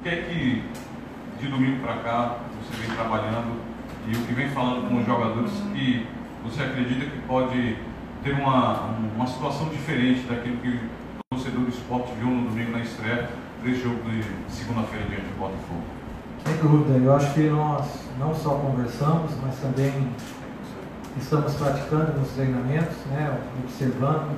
que é que de domingo para cá você vem trabalhando e o que vem falando com os jogadores que você acredita que pode ter uma situação diferente daquilo que o torcedor do esporte viu no domingo na estreia desse jogo de segunda-feira diante do Botafogo? Sem dúvida, eu acho que nós não só conversamos, mas também estamos praticando nos treinamentos, né, observando,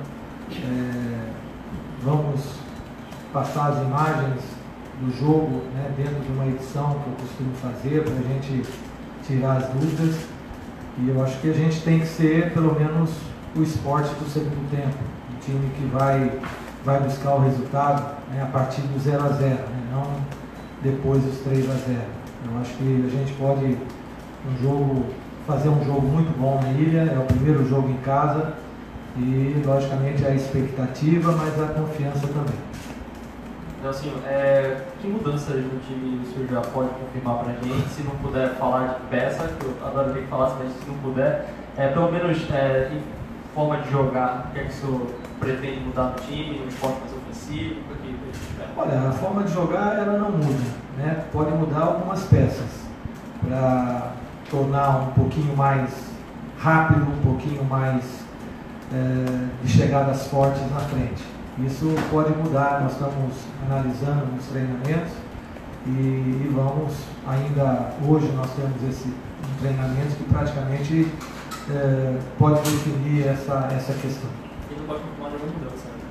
vamos passar as imagens do jogo, né, dentro de uma edição que eu costumo fazer para a gente tirar as dúvidas, e eu acho que a gente tem que ser pelo menos o esporte do segundo tempo, um time que vai buscar o resultado, né, a partir do 0 a 0, né, não depois dos 3 a 0. Eu acho que a gente pode fazer um jogo muito bom na ilha, é o primeiro jogo em casa e logicamente a expectativa, mas a confiança também. Então, que mudanças no time o senhor já pode confirmar para a gente? Se não puder falar de peça, que eu adoraria que falasse, mas se não puder, pelo menos em forma de jogar, o que é que o senhor pretende mudar no time, um esporte mais ofensivo? Olha, a forma de jogar ela não muda, né? Pode mudar algumas peças para tornar um pouquinho mais rápido, um pouquinho mais de chegadas fortes na frente. Isso pode mudar, nós estamos analisando nos treinamentos e vamos, ainda hoje nós temos esse treinamento que praticamente pode definir essa questão. E não pode confirmar nenhuma mudança, né?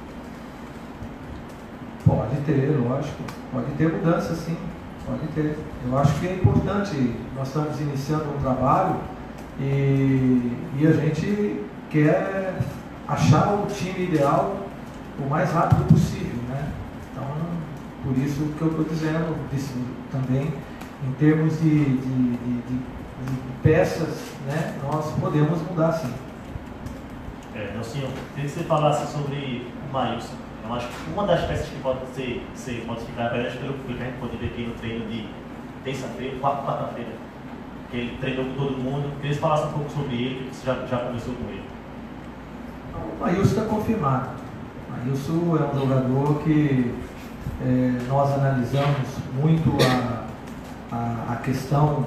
Pode ter, lógico, pode ter mudança sim, pode ter. Eu acho que é importante, nós estamos iniciando um trabalho e a gente quer achar o time ideal o mais rápido possível, né? Então, por isso que eu estou dizendo, também, em termos de peças, né, nós podemos mudar sim. Nelsinho, queria que você falasse sobre o Maílson. Eu acho que uma das peças que pode ser modificada, acho que a gente pode ver aqui no treino de terça-feira, quarta-feira, que ele treinou com todo mundo. Queria que você falasse um pouco sobre ele, que você já conversou com ele. O Maílson está confirmado. O Maílson é um jogador que nós analisamos muito a questão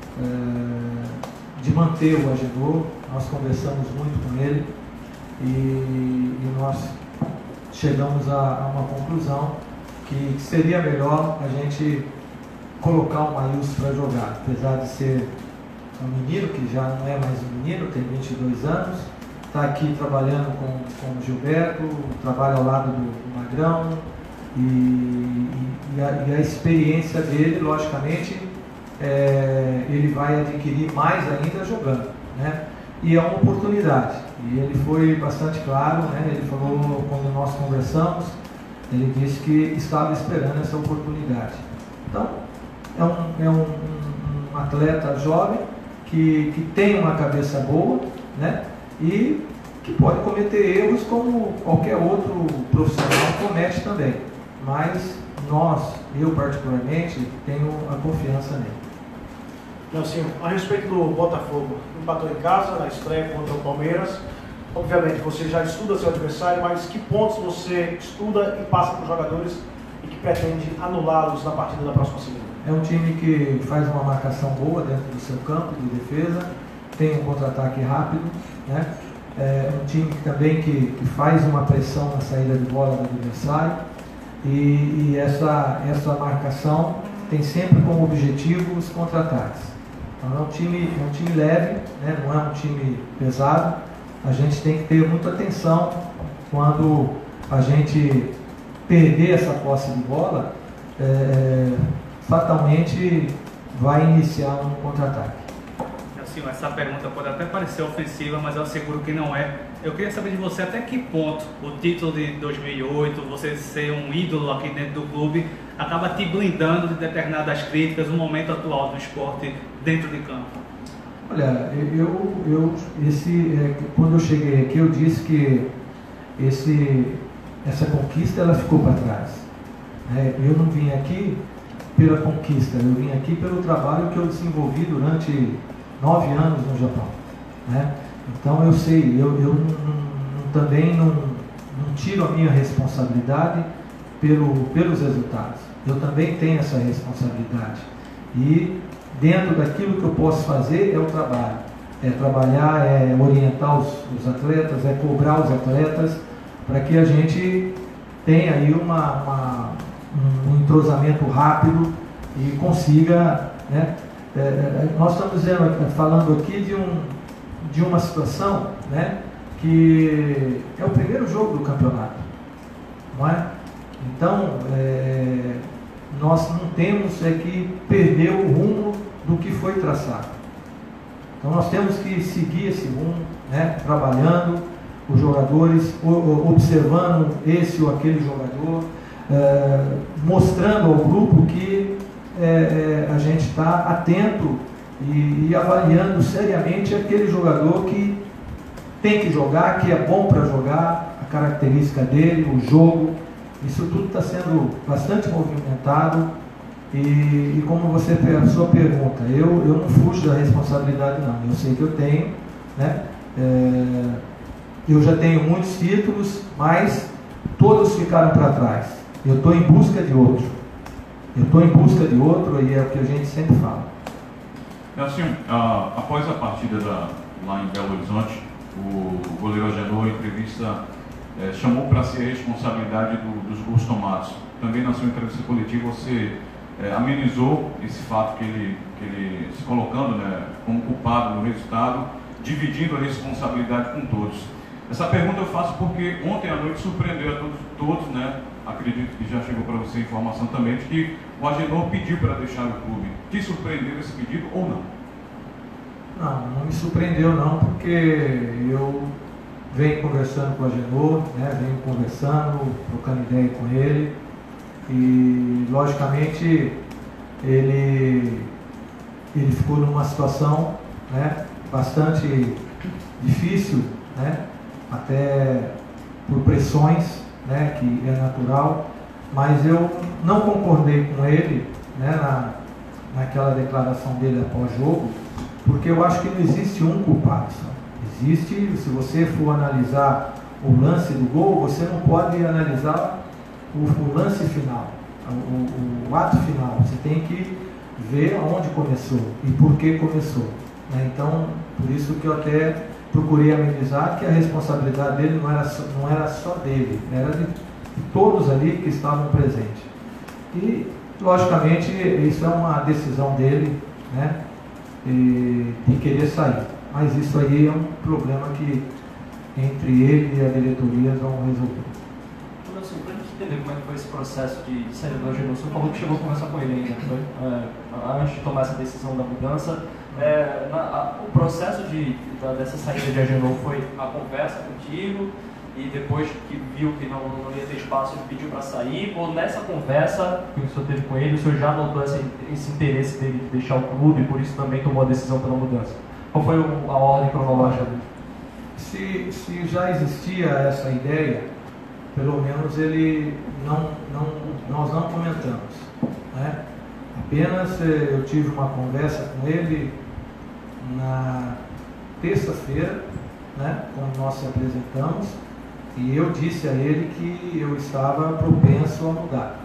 de manter o Agenor. Nós conversamos muito com ele e nós chegamos a uma conclusão que seria melhor a gente colocar o Maílson para jogar, apesar de ser um menino que já não é mais um menino, tem 22 anos, está aqui trabalhando com o Gilberto, trabalha ao lado do Magrão e a experiência dele, logicamente, ele vai adquirir mais ainda jogando, né? E é uma oportunidade, e ele foi bastante claro, né? Ele falou, quando nós conversamos, ele disse que estava esperando essa oportunidade. Então, é um atleta jovem que tem uma cabeça boa, né? E que pode cometer erros como qualquer outro profissional comete também. Mas eu particularmente, tenho a confiança nele. Nelsinho, a respeito do Botafogo, empatou em casa na estreia contra o Palmeiras. Obviamente você já estuda seu adversário, mas que pontos você estuda e passa para os jogadores e que pretende anulá-los na partida da próxima segunda? É um time que faz uma marcação boa dentro do seu campo de defesa, tem um contra-ataque rápido, né? É um time também que faz uma pressão na saída de bola do adversário e essa marcação tem sempre como objetivo os contra-ataques. Então é um time leve, né? Não é um time pesado. A gente tem que ter muita atenção quando a gente perder essa posse de bola, fatalmente vai iniciar um contra-ataque. Assim, essa pergunta pode até parecer ofensiva, mas eu asseguro que não é. Eu queria saber de você até que ponto o título de 2008, você ser um ídolo aqui dentro do clube, acaba te blindando de determinadas críticas no momento atual do esporte dentro de campo. Olha, quando eu cheguei aqui, eu disse que essa conquista ela ficou para trás. Eu não vim aqui pela conquista, eu vim aqui pelo trabalho que eu desenvolvi durante 9 anos no Japão, né? Então eu sei, eu também não tiro a minha responsabilidade pelos resultados. Eu também tenho essa responsabilidade. E dentro daquilo que eu posso fazer é o trabalho. É trabalhar, é orientar os atletas, é cobrar os atletas, para que a gente tenha aí um entrosamento rápido e consiga, né? Nós estamos falando aqui de uma situação, né, que é o primeiro jogo do campeonato, não é? Então, nós não temos que perder o rumo do que foi traçado. Então nós temos que seguir esse rumo, né, trabalhando, os jogadores, observando esse ou aquele jogador, mostrando ao grupo que a gente está atento e avaliando seriamente aquele jogador que tem que jogar, que é bom para jogar, a característica dele, o jogo. Isso tudo está sendo bastante movimentado e como você a sua pergunta, eu não fujo da responsabilidade não, eu sei que eu tenho, né? Eu já tenho muitos títulos, mas todos ficaram para trás. Eu estou em busca de outro. E é o que a gente sempre fala. Assim, após a partida lá em Belo Horizonte, o goleiro Agenor, em entrevista, chamou para si a responsabilidade dos gols tomados. Também na sua entrevista coletiva você amenizou esse fato que ele se colocando, né, como culpado no resultado, dividindo a responsabilidade com todos. Essa pergunta eu faço porque ontem à noite surpreendeu a todos, né? Acredito que já chegou para você a informação também de que o Agenor pediu para deixar o clube. Te surpreendeu esse pedido ou não? Não me surpreendeu não, porque eu venho conversando com o Agenor, né? Venho conversando, trocando ideia com ele e logicamente ele ficou numa situação, né, bastante difícil, né? Até por pressões, né, que é natural, mas eu não concordei com ele, né, naquela declaração dele após jogo, porque eu acho que não existe um culpado só. Existe, se você for analisar o lance do gol, você não pode analisar o lance final, o ato final. Você tem que ver aonde começou e por que começou, né? Então, por isso que eu até procurei amenizar que a responsabilidade dele não era só dele, era de todos ali que estavam presentes. E, logicamente, isso é uma decisão dele, né, de querer sair. Mas isso aí é um problema que entre ele e a diretoria vão resolver. Então, assim, para a gente entender como é que foi esse processo de saída do Agenor, você falou que chegou a conversar com ele ainda, foi? Antes de tomar essa decisão da mudança. O processo dessa saída de Agenor foi a conversa contigo e depois que viu que não ia ter espaço, ele pediu para sair, ou nessa conversa que o senhor teve com ele, o senhor já notou esse interesse dele de deixar o clube e por isso também tomou a decisão pela mudança? Qual foi a ordem cronológica dele? Se já existia essa ideia, pelo menos nós não comentamos, né? Apenas eu tive uma conversa com ele na terça-feira, né, como nós se apresentamos, e eu disse a ele que eu estava propenso a mudar,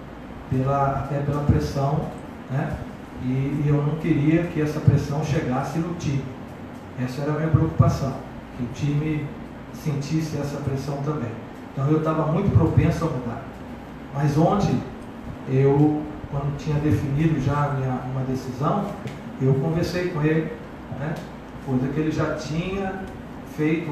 até pela pressão, né, e eu não queria que essa pressão chegasse no time. Essa era a minha preocupação, que o time sentisse essa pressão também. Então eu estava muito propenso a mudar. Mas ontem, quando tinha definido já uma decisão, eu conversei com ele, né? Coisa que ele já tinha feito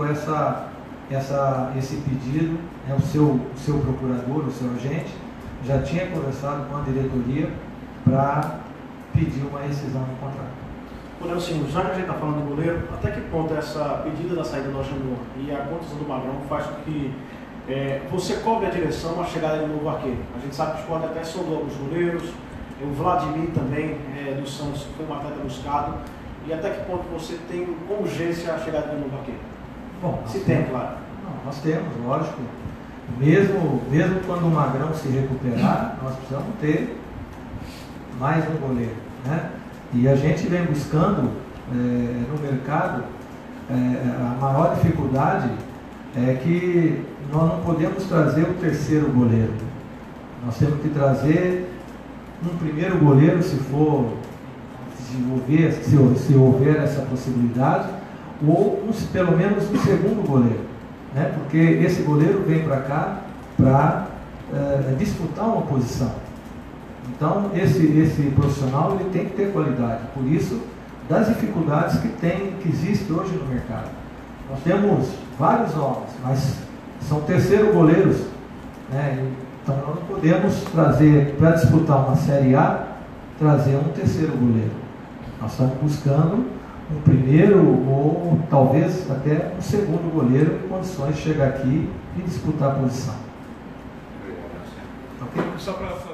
esse pedido, né? O seu procurador, o seu agente, já tinha conversado com a diretoria para pedir uma rescisão do contrato. Olha, assim, já que a gente está falando do goleiro, até que ponto essa pedida da saída do Agenor e a condição do Magrão faz com que você cobre a direção a chegada de um novo arqueiro? A gente sabe que o Sport até sondou alguns goleiros, o Vladimir também, do Santos, foi um atleta buscado, e até que ponto você tem com urgência a chegada de um novo arqueiro? Bom, se tem, claro. Não, nós temos, lógico. Mesmo quando o Magrão se recuperar, nós precisamos ter mais um goleiro, né? E a gente vem buscando no mercado, a maior dificuldade é que nós não podemos trazer o terceiro goleiro. Nós temos que trazer um primeiro goleiro, se for desenvolver, se houver essa possibilidade, ou pelo menos um segundo goleiro, né? Porque esse goleiro vem para cá para disputar uma posição. Então esse profissional ele tem que ter qualidade, por isso das dificuldades que existe hoje no mercado. Nós temos vários homens, mas são terceiro goleiros, né? Então nós não podemos trazer para disputar uma Série A, trazer um terceiro goleiro. Nós estamos buscando um primeiro ou talvez até um segundo goleiro em condições de chegar aqui e disputar a posição. Ok? Só para